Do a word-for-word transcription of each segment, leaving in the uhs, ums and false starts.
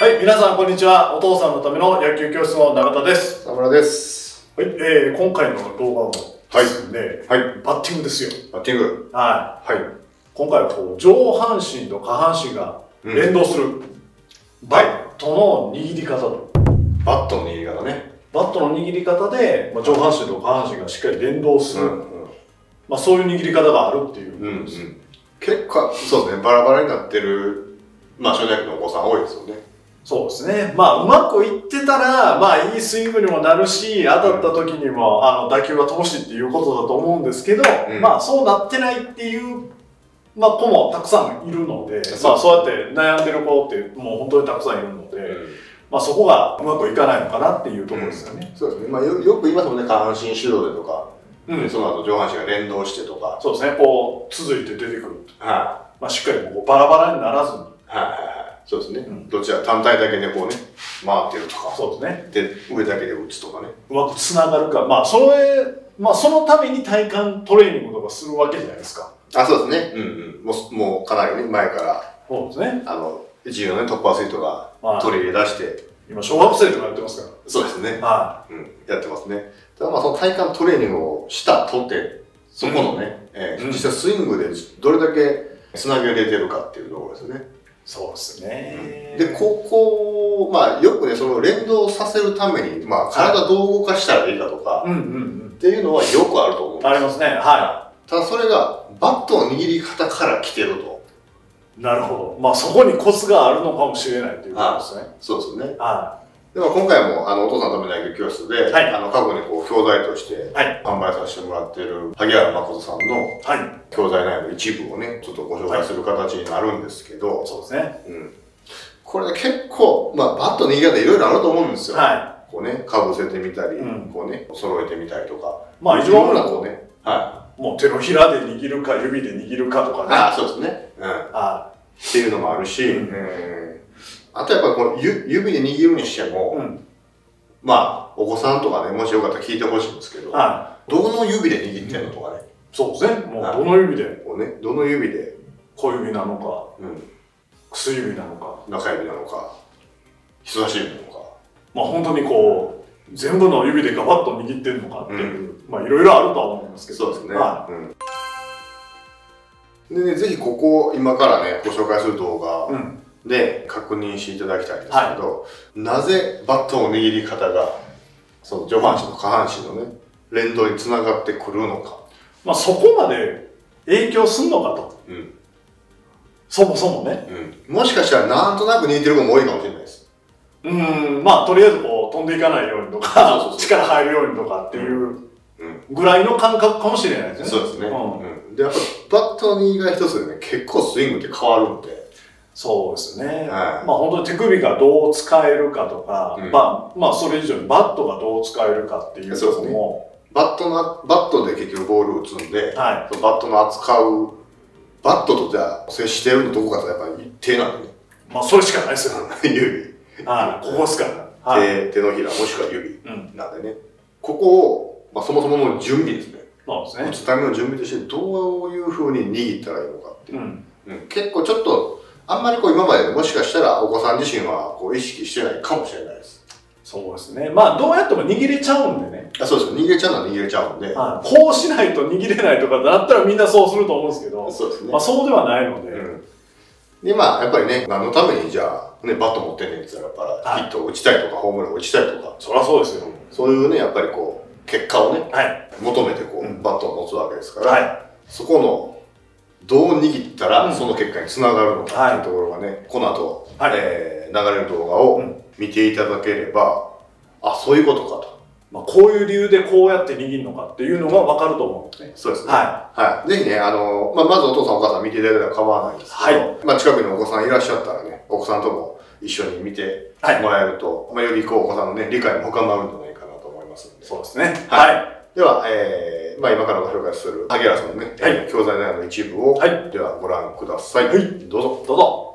はい、皆さんこんにちは。お父さんのための野球教室の永田です。 田村です。 はい、えー、今回の動画もですね、はい、はい、バッティングですよ。 バッティング。 はい。 はい。 今回はこう上半身と下半身が連動する、うん、バットの握り方と。 バットの握り方ね。 バットの握り方で、まあ、上半身と下半身がしっかり連動する。うんうん、まあそういう握り方があるっていうことです。うんうん、 結構そうですね。バラバラになってるまあ少年野球のお子さん多いですよね。 そうですね。まあ、うまくいってたら、まあ、いいスイングにもなるし、当たった時にも、うん、あの、打球は通しっていうことだと思うんですけど、うん、まあ、そうなってないっていう、まあ、子もたくさんいるので、まあ、そうやって悩んでる子って、もう本当にたくさんいるので、うん、まあ、そこがうまくいかないのかなっていうところですよね。 うん、そうですね。まあ、よ, よく言いますもんね、下半身主導でとか、うん、その後上半身が連動してとか。 そうですね。こう、続いて出てくる。 はい。 まあ、しっかりこうバラバラにならずに。 はいはいはい。そうですね。うん、どちら単体だけでこうね、回ってるとか。 そうですね。 で、上だけで打つとかね。 うまくつながるか。まあ、それ、まあ、そのために体幹トレーニングとかするわけじゃないですか。 あ、そうですね。うんうん。もう、もうかなりね、前から。 そうですね。 あの、一流のね、トップアスリートが取り入れ出して。 今、小学生とかやってますから。 そうですね。 はい。 うん。やってますね。ただまあ、その体幹トレーニングをしたとて、そこのね、うん、えー、実際スイングでどれだけつなげれてるかっていうところですよね。 そうですね。 で、ここ、まあ、よくね、その連動させるために、まあ、体どう動かしたらいいかとか、っていうのはよくあると思うんです。 ありますね。はい。 ただ、それが、バットの握り方から来てると。 なるほど。まあ、そこにコツがあるのかもしれないということですね。 そうですよね。 はい。 でも今回も、あの、お父さんのための野球教室で、はい、あの、過去にこう、教材として、販売させてもらっている、萩原誠さんの、はい、教材内の一部をね、ちょっとご紹介する形になるんですけど、はい、そうですね。うん。これね、結構、まあ、バットの握り方いろいろあると思うんですよ。はい。こうね、かぶせてみたり、うん、こうね、揃えてみたりとか。まあ、一番多いのはこうね、はい。もう手のひらで握るか、指で握るかとかね。ああ、そうですね。うん。はい。っていうのもあるし、うん、あとやっぱりこの指で握るにしても、うん、まあ、お子さんとかね、もしよかったら聞いてほしいんですけど、はい、どの指で握ってんのとかね。 そうですね。もうどの指で。 こうね、どの指で。 小指なのか、うん、薬指なのか、 中指なのか、人差し指なのか。 まあ本当にこう、全部の指でガバッと握ってるのかっていう、うん、まあいろいろあるとは思うんですけど。 そうですね。はい、うん、でね、ぜひここ、今からね、ご紹介する動画、うん、で確認していただきたいんですけど、はい、なぜバットの握り方がその上半身と下半身のね連動につながってくるのか、 まあそこまで影響すんのかと、うん、そもそもね、 うん、もしかしたらなんとなく似てる子も多いかもしれないです。 うんまあとりあえずこう飛んでいかないようにとか力入るようにとかっていうぐらいの感覚かもしれないですね。 そうですね、うん、でやっぱバットの握りが一つでね結構スイングって変わるんで。 そうですね。はい、まあ本当に手首がどう使えるかとか、うん、まあまあそれ以上にバットがどう使えるかっていうところも、 ね、バットのバットで結局ボールを打つんで、はい、そのバットの扱うバットとじゃあ接してるのどこかとやっぱり手なんでね。 まあそれしかないですよ。 指。 はい。ここですから。 はい、手手のひらもしくは指なんでね。うん、ここをまあそもそもの準備ですね。 そうですね。 打つための準備としてどういうふうに握ったらいいのかっていう。うんうん、結構ちょっとあんまりこう今までもしかしたらお子さん自身はこう意識してないかもしれないです。 そうですね。まあどうやっても握れちゃうんでね。 あ、そうです。握れちゃうのは握れちゃうんで。 はい、こうしないと握れないとかだったらみんなそうすると思うんですけど、 そうですね。 まあそうではないので。うん、 でまあやっぱりね、何のためにじゃあねバット持ってんねんって言ったらやっぱヒットを打ちたいとかホームランを打ちたいとか。 そりゃそうですよ。 そういうねやっぱりこう結果をね、はい、求めてこう、うん、バットを持つわけですから、はい、そこのどう握ったらその結果につながるのかっていうところがね、はい、この後、はい、えー、流れる動画を見ていただければ、うん、あ、そういうことかと。 まあこういう理由でこうやって握るのかっていうのが分かると思うんですね。 そうですね。はい。はい。ぜひね、あの、まあ、まずお父さんお母さん見ていただいたら構わないんですけど、はい、まあ近くにお子さんいらっしゃったらね、お子さんとも一緒に見てもらえると、はい、まあよりこうお子さんのね、理解も深まるんじゃないかなと思いますので。 そうですね。 はい。はい、では、えー、まあ今からご紹介する萩原さんのね、はい、教材内の一部を、はい、ではご覧ください。はい。どうぞ。 どうぞ。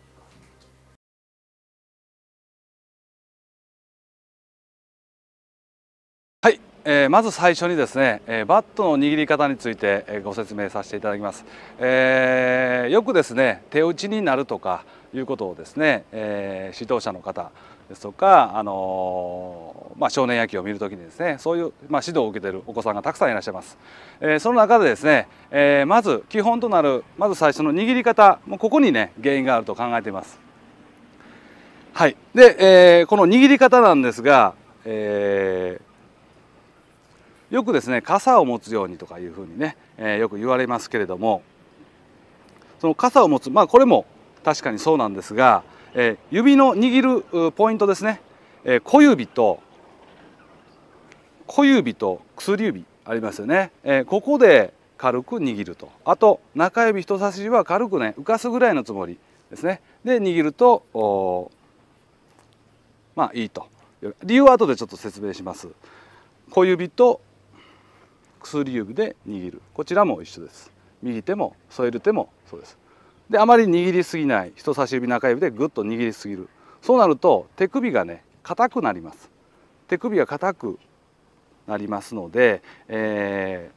はい、えー、まず最初にですね、えー、バットの握り方について、えー、ご説明させていただきます。えー、よくですね手打ちになるとかいうことをですね、えー、指導者の方ですとか、あのーまあ、少年野球を見るときにですね、そういう、まあ、指導を受けているお子さんがたくさんいらっしゃいます。えー、その中でですね、えー、まず基本となるまず最初の握り方、もうここにね原因があると考えています。はい、で、えー、この握り方なんですが、えー、よくですね傘を持つようにとかいうふうにね、えー、よく言われますけれども、その傘を持つ、まあこれも確かにそうなんですが、えー、指の握るポイントですね、えー、小指と小指と薬指ありますよね、えー、ここで軽く握ると、あと中指人差し指は軽くね浮かすぐらいのつもりですね、で握るとまあいいと。理由は後でちょっと説明します。小指と薬指で握る、こちらも一緒です。右手も添える手もそうです。であまり握りすぎない、人差し指中指でぐっと握りすぎる、そうなると手首がね硬くなります。手首が硬くなりますので、え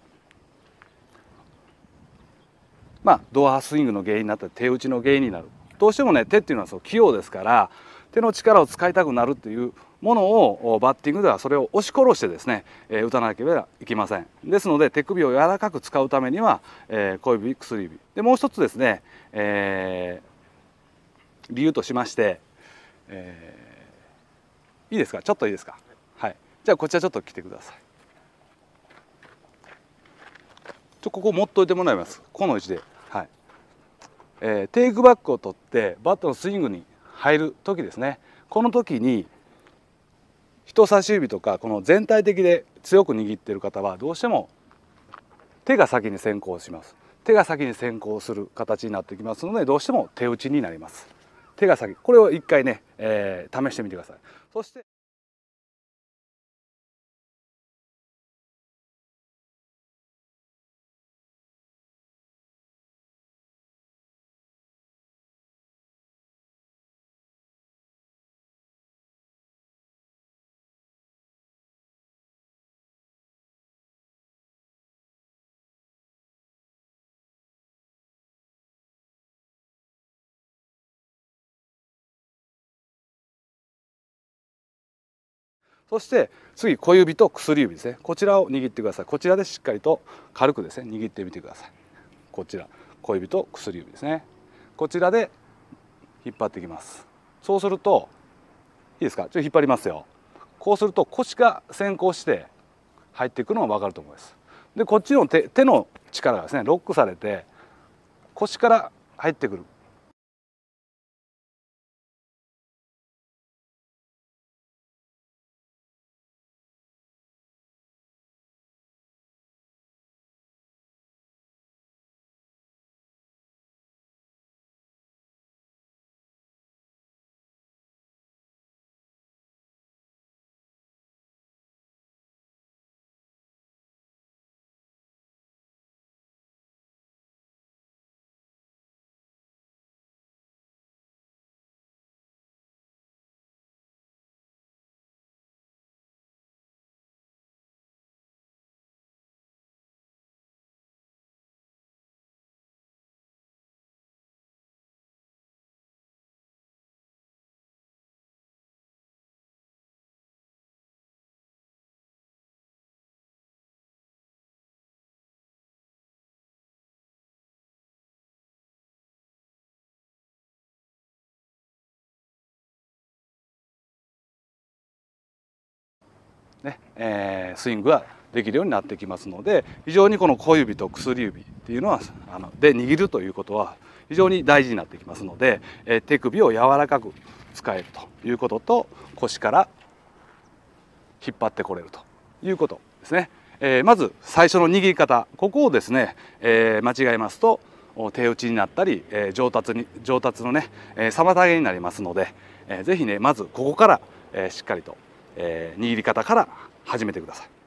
ー、まあドアスイングの原因になったり手打ちの原因になる。どうしてもね手っていうのはそう器用ですから、手の力を使いたくなるっていうものをバッティングではそれを押し殺してですね、えー、打たなければいけません。ですので手首を柔らかく使うためには、えー、小指薬指で、もう一つですね、えー、理由としまして、えー、いいですか、ちょっといいですか。はい、じゃあこちらちょっと来てください。ちょここ持っといてもらいます。この位置で、はい、えー、テイクバックを取ってバットのスイングに入る時ですね、この時に人差し指とかこの全体的で強く握っている方はどうしても手が先に先行します。手が先に先行する形になってきますので、どうしても手打ちになります。手が先、これを一回ね、えー、試してみてください。そしてそして次小指と薬指ですね、こちらを握ってください。こちらでしっかりと軽くですね握ってみてください。こちら小指と薬指ですね、こちらで引っ張っていきます。そうするといいですか、ちょっと引っ張りますよ。こうすると腰が先行して入っていくのが分かると思います。でこっちの 手, 手の力がですねロックされて腰から入ってくる。ねえー、スイングができるようになってきますので、非常にこの小指と薬指っていうのはあので握るということは非常に大事になってきますので、えー、手首を柔らかく使えるということと、腰から引っ張ってこれるということですね。えー、まず最初の握り方、ここをですね、えー、間違えますと手打ちになったり、えー、上達に上達のね、えー、妨げになりますので、えー、ぜひねまずここから、えー、しっかりと、えー、握り方から始めてください。